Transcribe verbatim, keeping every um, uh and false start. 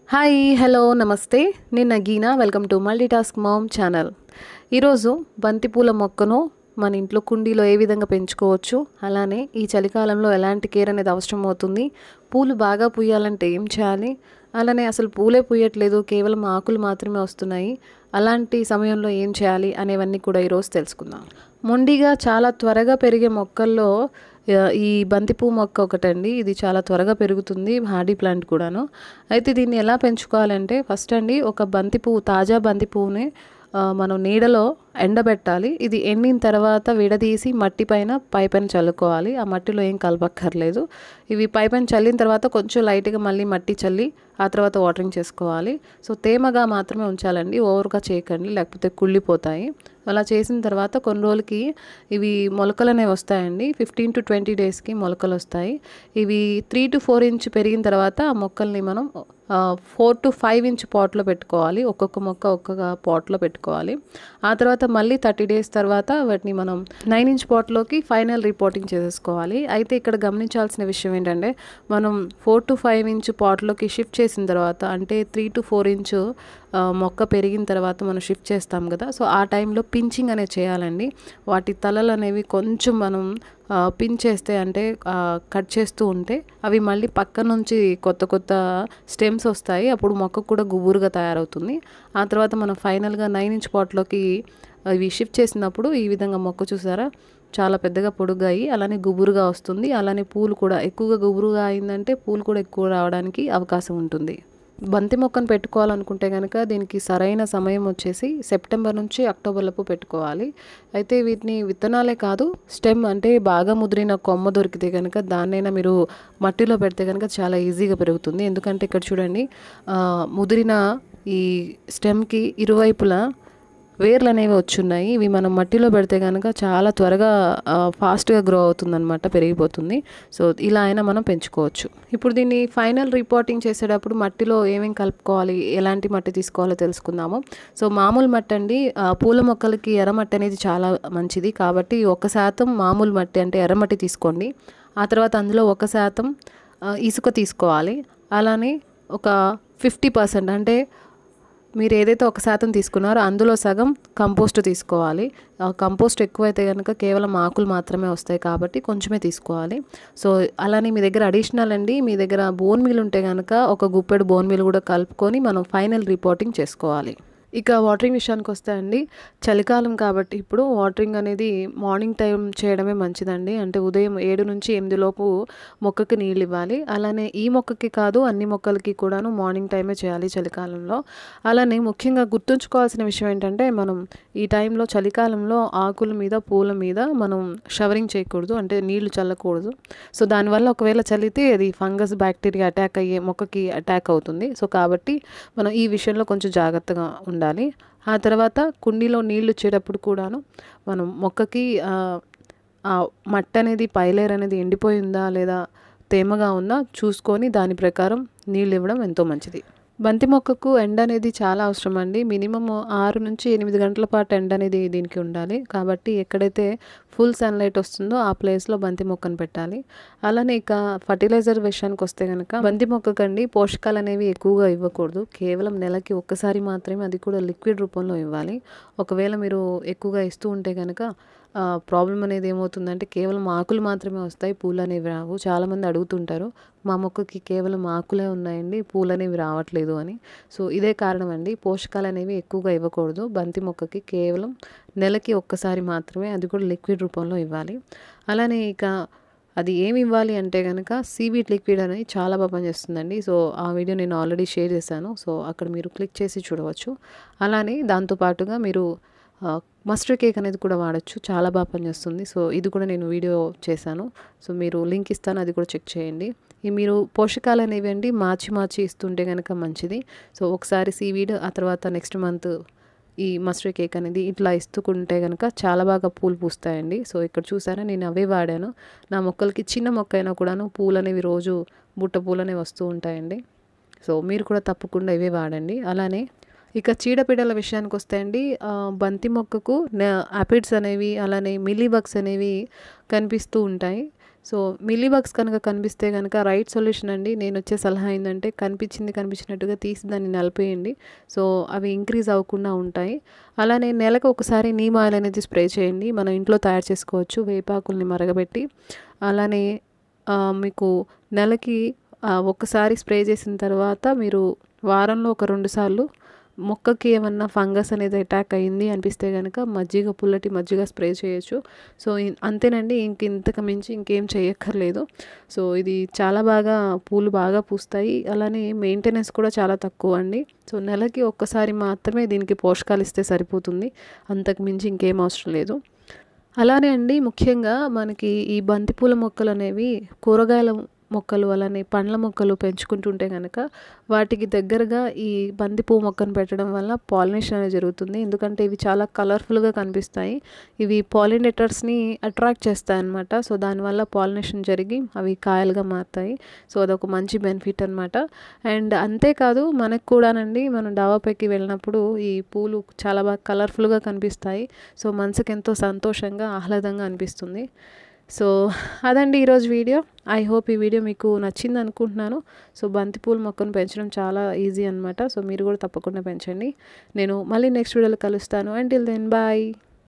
Hi hello నమస్తే నేను Nagina welcome to multitask mom channel. ఈరోజు బంతిపూల మొక్కను మన ఇంట్లో కుండీలో ఏ విధంగా పెంచుకోవచ్చు, అలానే ఈ చలికాలంలో ఎలాంటి కేర్ అనేది అవసరం అవుతుంది, పూలు బాగా పూయాలంటే ఏం చేయాలి, అలానే అసలు పూలే పూయట్లేదు కేవలం ఆకులు మాత్రమే వస్తున్నాయి, అలాంటి సమయంలో ఏం చేయాలి అనేవన్నీ కూడా ఈరోజు తెలుసుకుందాం. మొండిగా చాలా త్వరగా పెరిగే మొక్కల్లో ఈ బంతిపూ మొక్క ఒకటండి. ఇది చాలా త్వరగా పెరుగుతుంది, హార్డీ ప్లాంట్ కూడాను. అయితే దీన్ని ఎలా పెంచుకోవాలంటే ఫస్ట్ అండి ఒక బంతి పువ్వు తాజా బంతి పువ్వుని మనం నీడలో ఎండబెట్టాలి. ఇది ఎండిన తర్వాత విడదీసి మట్టి పైన పై పైన చల్లుకోవాలి. ఆ మట్టిలో ఏం కలపక్కర్లేదు. ఇవి పై పైన చల్లిన తర్వాత కొంచెం లైట్గా మళ్ళీ మట్టి చల్లి ఆ తర్వాత వాటరింగ్ చేసుకోవాలి. సో తేమగా మాత్రమే ఉంచాలండి, ఓవర్గా చేయకండి లేకపోతే కుళ్ళిపోతాయి. అలా చేసిన తర్వాత కొన్ని రోజులకి ఇవి మొలకలు అనేవి వస్తాయండి. ఫిఫ్టీన్ టు ట్వంటీ డేస్కి మొలకలు వస్తాయి. ఇవి త్రీ టు ఫోర్ ఇంచ్ పెరిగిన తర్వాత ఆ మొక్కల్ని మనం ఫోర్ టు ఫైవ్ ఇంచ్ పాట్లో పెట్టుకోవాలి. ఒక్కొక్క మొక్క ఒక్కొక్క పాట్లో పెట్టుకోవాలి. ఆ తర్వాత మళ్ళీ థర్టీ డేస్ తర్వాత వాటిని మనం నైన్ ఇంచ్ పాట్లోకి ఫైనల్ రిపోర్టింగ్ చేసేసుకోవాలి. అయితే ఇక్కడ గమనించాల్సిన విషయం ఏంటంటే మనం ఫోర్ టు ఫైవ్ ఇంచ్ పాట్లోకి షిఫ్ట్ చేసిన తర్వాత అంటే త్రీ టు ఫోర్ ఇంచు మొక్క పెరిగిన తర్వాత మనం షిఫ్ట్ చేస్తాం కదా, సో ఆ టైంలో పించింగ్ అనేది చేయాలండి. వాటి తలలు అనేవి కొంచెం మనం పిన్ చేస్తే అంటే కట్ చేస్తూ ఉంటే అవి మళ్ళీ పక్క నుంచి కొత్త కొత్త స్టెమ్స్ వస్తాయి. అప్పుడు మొక్క కూడా గుబురుగా తయారవుతుంది. ఆ తర్వాత మనం ఫైనల్గా నైన్ ఇంచ్ పాట్లోకి ఇవి షిఫ్ట్ చేసినప్పుడు ఈ విధంగా మొక్క చూసారా చాలా పెద్దగా పొడుగాయి, అలానే గుబురుగా వస్తుంది. అలానే పూలు కూడా ఎక్కువగా గుబురుగా అయిందంటే పూలు కూడా ఎక్కువ రావడానికి అవకాశం ఉంటుంది. బంతి మొక్కను పెట్టుకోవాలనుకుంటే కనుక దీనికి సరైన సమయం వచ్చేసి సెప్టెంబర్ నుంచి అక్టోబర్లోపు పెట్టుకోవాలి. అయితే వీటిని విత్తనాలే కాదు స్టెమ్ అంటే బాగా ముదిరిన కొమ్మ దొరికితే కనుక దాన్నైనా మీరు మట్టిలో పెడితే కనుక చాలా ఈజీగా పెరుగుతుంది. ఎందుకంటే ఇక్కడ చూడండి ముదిరిన ఈ స్టెమ్కి ఇరువైపులా వేర్లు అనేవి వచ్చున్నాయి. ఇవి మనం మట్టిలో పెడితే కనుక చాలా త్వరగా ఫాస్ట్గా గ్రో అవుతుందన్నమాట, పెరిగిపోతుంది. సో ఇలా అయినా మనం పెంచుకోవచ్చు. ఇప్పుడు దీన్ని ఫైనల్ రిపోర్టింగ్ చేసేటప్పుడు మట్టిలో ఏమేమి కలుపుకోవాలి, ఎలాంటి మట్టి తీసుకోవాలో తెలుసుకుందాము. సో మామూలు మట్టి అండి, పూల మొక్కలకి ఎర్రమట్టి అనేది చాలా మంచిది. కాబట్టి ఒక శాతం మామూలు మట్టి అంటే ఎర్రమట్టి తీసుకోండి. ఆ తర్వాత అందులో ఒక శాతం ఇసుక తీసుకోవాలి. అలానే ఒక ఫిఫ్టీ పర్సెంట్ అంటే మీరు ఏదైతే ఒక శాతం తీసుకున్నారో అందులో సగం కంపోస్ట్ తీసుకోవాలి. కంపోస్ట్ ఎక్కువైతే కనుక కేవలం ఆకులు మాత్రమే వస్తాయి కాబట్టి కొంచెమే తీసుకోవాలి. సో అలానే మీ దగ్గర అడిషనల్ అండి మీ దగ్గర బోన్ మీల్ ఉంటే కనుక ఒక గుప్పెడు బోన్ మీల్ కూడా కలుపుకొని మనం ఫైనల్ రిపోర్టింగ్ చేసుకోవాలి. ఇక వాటరింగ్ విషయానికి వస్తే అండి చలికాలం కాబట్టి ఇప్పుడు వాటరింగ్ అనేది మార్నింగ్ టైం చేయడమే మంచిదండి. అంటే ఉదయం ఏడు నుంచి ఎనిమిది లోపు మొక్కకి నీళ్ళు ఇవ్వాలి. అలానే ఈ మొక్కకి కాదు అన్ని మొక్కలకి కూడాను మార్నింగ్ టైమే చేయాలి చలికాలంలో. అలానే ముఖ్యంగా గుర్తుంచుకోవాల్సిన విషయం ఏంటంటే మనం ఈ టైంలో చలికాలంలో ఆకుల మీద పూల మీద మనం షవరింగ్ చేయకూడదు, అంటే నీళ్లు చల్లకూడదు. సో దానివల్ల ఒకవేళ చల్లితే అది ఫంగస్ బ్యాక్టీరియా అటాక్ అయ్యే మొక్కకి అటాక్ అవుతుంది. సో కాబట్టి మనం ఈ విషయంలో కొంచెం జాగ్రత్తగా ఉండాలి. ఉండాలి ఆ తర్వాత కుండీలో నీళ్ళు వచ్చేటప్పుడు కూడాను మనం మొక్కకి ఆ మట్టి అనేది పైలేర్ అనేది ఎండిపోయిందా లేదా తేమగా ఉందా చూసుకొని దాని ప్రకారం నీళ్ళు ఇవ్వడం ఎంతో మంచిది. బంతి మొక్కకు ఎండ అనేది చాలా అవసరం అండి. మినిమం ఆరు నుంచి ఎనిమిది గంటల పాటు ఎండ అనేది దీనికి ఉండాలి. కాబట్టి ఎక్కడైతే ఫుల్ సన్లైట్ వస్తుందో ఆ ప్లేస్లో బంతి మొక్కను పెట్టాలి. అలానే ఇక ఫర్టిలైజర్ విషయానికి వస్తే కనుక బంతి మొక్కకండి పోషకాలు అనేవి ఎక్కువగా ఇవ్వకూడదు. కేవలం నెలకి ఒక్కసారి మాత్రమే, అది కూడా లిక్విడ్ రూపంలో ఇవ్వాలి. ఒకవేళ మీరు ఎక్కువగా ఇస్తూ ఉంటే కనుక ప్రాబ్లం అనేది ఏమవుతుందంటే కేవలం ఆకులు మాత్రమే వస్తాయి, పూలు అనేవి రావు. చాలామంది అడుగుతుంటారు మా మొక్కకి కేవలం ఆకులే ఉన్నాయండి పూలు అనేవి రావట్లేదు అని. సో ఇదే కారణం అండి, పోషకాలు అనేవి ఎక్కువగా ఇవ్వకూడదు. బంతి మొక్కకి కేవలం నెలకి ఒక్కసారి మాత్రమే, అది కూడా లిక్విడ్ రూపంలో ఇవ్వాలి. అలానే ఇక అది ఏమి ఇవ్వాలి అంటే కనుక సీవీడ్ లిక్విడ్ అనేది చాలా బాగా పనిచేస్తుందండి. సో ఆ వీడియో నేను ఆల్రెడీ షేర్ చేశాను, సో అక్కడ మీరు క్లిక్ చేసి చూడవచ్చు. అలానే దాంతోపాటుగా మీరు మస్టర్డ్ కేక్ అనేది కూడా వాడచ్చు, చాలా బాగా పనిచేస్తుంది. సో ఇది కూడా నేను వీడియో చేశాను, సో మీరు లింక్ ఇస్తాను, అది కూడా చెక్ చేయండి. ఈ మీరు పోషకాలు అనేవి అండి మార్చి మార్చి ఇస్తుంటే కనుక మంచిది. సో ఒకసారి సీవీడ్, ఆ తర్వాత నెక్స్ట్ మంత్ ఈ మస్టర్డ్ కేక్ అనేది ఇట్లా ఇస్తుకుంటే కనుక చాలా బాగా పూలు పూస్తాయండి. సో ఇక్కడ చూసారా నేను అవే వాడాను. నా మొక్కలకి చిన్న మొక్క అయినా కూడాను పూలు అనేవి రోజు బుట్ట పూలు అనేవి వస్తూ ఉంటాయండి. సో మీరు కూడా తప్పకుండా ఇవే వాడండి. అలానే ఇక చీడపీడల విషయానికి వస్తే అండి బంతి మొక్కకు యాపిడ్స్ అనేవి అలానే మిల్లీ బగ్స్ అనేవి కనిపిస్తూ ఉంటాయి. సో మిల్లీ బగ్స్ కనుక కనిపిస్తే కనుక రైట్ సొల్యూషన్ అండి. నేను వచ్చే సలహా ఏంటంటే కనిపించింది కనిపించినట్టుగా తీసి దాన్ని నలిపేయండి. సో అవి ఇంక్రీజ్ అవ్వకుండా ఉంటాయి. అలానే నెలకు ఒకసారి నీమ్ ఆయిల్ అనేది స్ప్రే చేయండి. మనం ఇంట్లో తయారు చేసుకోవచ్చు వేపాకుల్ని మరగబెట్టి. అలానే మీకు నెలకి ఒక్కసారి స్ప్రే చేసిన తర్వాత మీరు వారంలో ఒక రెండు సార్లు మొక్కకి ఏమన్నా ఫంగస్ అనేది అటాక్ అయ్యింది అనిపిస్తే కనుక మజ్జిగ పుల్లటి మజ్జిగ స్ప్రే చేయొచ్చు. సో అంతేనండి, ఇంక ఇంతకు మించి ఇంకేం చేయక్కర్లేదు. సో ఇది చాలా బాగా పూలు బాగా పూస్తాయి. అలానే మెయింటెనెన్స్ కూడా చాలా తక్కువ అండి. సో నెలకి ఒక్కసారి మాత్రమే దీనికి పోషకాలు ఇస్తే సరిపోతుంది. అంతకు మించి ఇంకేం అవసరం లేదు. అలానే అండి ముఖ్యంగా మనకి ఈ బంతిపూల మొక్కలు అనేవి కూరగాయల మొక్కలు అలానే పండ్ల మొక్కలు పెంచుకుంటుంటే కనుక వాటికి దగ్గరగా ఈ బంతిపువ్వు మొక్కను పెట్టడం వల్ల పాలినేషన్ అనేది జరుగుతుంది. ఎందుకంటే ఇవి చాలా కలర్ఫుల్గా కనిపిస్తాయి. ఇవి పాలినేటర్స్ని అట్రాక్ట్ చేస్తాయి అన్నమాట. సో దానివల్ల పాలినేషన్ జరిగి అవి కాయలుగా మారుతాయి. సో అదొక మంచి బెనిఫిట్ అనమాట. అండ్ అంతేకాదు మనకు కూడానండి, మనం డాబాపైకి వెళ్ళినప్పుడు ఈ పూలు చాలా బాగా కలర్ఫుల్గా కనిపిస్తాయి. సో మనసుకి ఎంతో సంతోషంగా ఆహ్లాదంగా అనిపిస్తుంది. సో అదండి ఈరోజు వీడియో. ఐ హోప్ ఈ వీడియో మీకు నచ్చింది అనుకుంటున్నాను. సో బంతిపూల మొక్కను పెంచడం చాలా ఈజీ అనమాట. సో మీరు కూడా తప్పకుండా పెంచండి. నేను మళ్ళీ నెక్స్ట్ వీడియోలో కలుస్తాను. Until then bye.